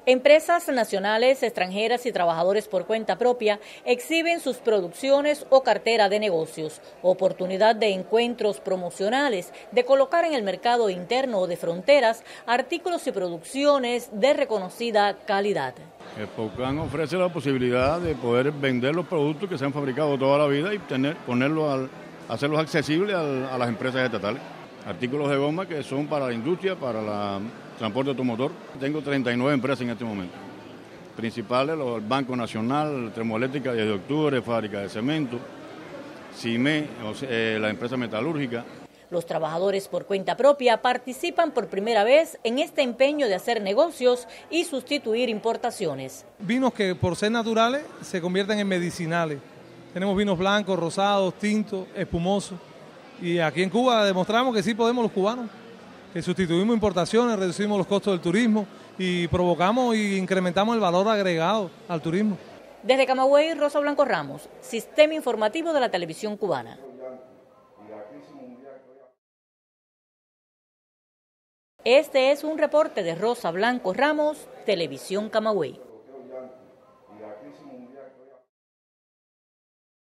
Empresas nacionales, extranjeras y trabajadores por cuenta propia exhiben sus producciones o cartera de negocios, oportunidad de encuentros promocionales, de colocar en el mercado interno o de fronteras artículos y producciones de reconocida calidad. Expocan ofrece la posibilidad de poder vender los productos que se han fabricado toda la vida y hacerlos accesibles a las empresas estatales. Artículos de goma que son para la industria, para el transporte automotor. Tengo 39 empresas en este momento. Principales, el Banco Nacional, Termoeléctrica 10 de octubre, Fábrica de Cemento, CIME, la empresa metalúrgica. Los trabajadores por cuenta propia participan por primera vez en este empeño de hacer negocios y sustituir importaciones. Vinos que por ser naturales se convierten en medicinales. Tenemos vinos blancos, rosados, tintos, espumosos. Y aquí en Cuba demostramos que sí podemos los cubanos, que sustituimos importaciones, reducimos los costos del turismo y provocamos e incrementamos el valor agregado al turismo. Desde Camagüey, Rosa Blanco Ramos, Sistema Informativo de la Televisión Cubana. Este es un reporte de Rosa Blanco Ramos, Televisión Camagüey.